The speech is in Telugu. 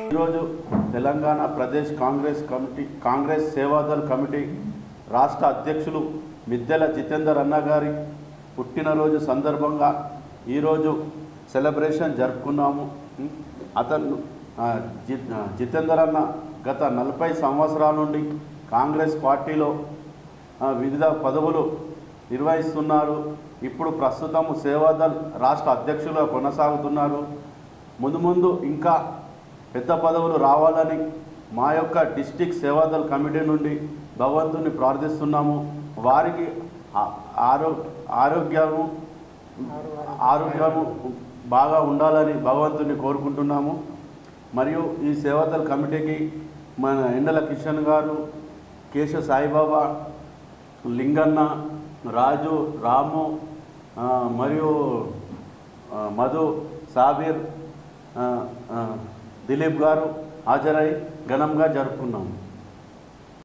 ఈరోజు తెలంగాణ ప్రదేశ్ కాంగ్రెస్ సేవాదల్ కమిటీ రాష్ట్ర అధ్యక్షులు మిద్దెల జితేందర్ అన్న గారి పుట్టినరోజు సందర్భంగా ఈరోజు సెలబ్రేషన్ జరుపుకున్నాము. అతను జితేందర్ అన్న గత 40 సంవత్సరాల నుండి కాంగ్రెస్ పార్టీలో వివిధ పదవులు నిర్వహిస్తున్నారు. ఇప్పుడు ప్రస్తుతం సేవాదల్ రాష్ట్ర అధ్యక్షులుగా కొనసాగుతున్నారు. ముందు ఇంకా పెద్ద పదవులు రావాలని మా యొక్క డిస్ట్రిక్ట్ సేవాదల్ కమిటీ నుండి భగవంతుని ప్రార్థిస్తున్నాము. వారికి ఆరోగ్యము బాగా ఉండాలని భగవంతుని కోరుకుంటున్నాము. మరియు ఈ సేవాదల్ కమిటీకి మన ఎండల కిషన్ గారు, కేశ సాయిబాబా, లింగన్న, రాజు, రాము మరియు మధు, సాబీర్, దిలీప్ గారు హాజరై ఘనంగా జరుపుకున్నాము.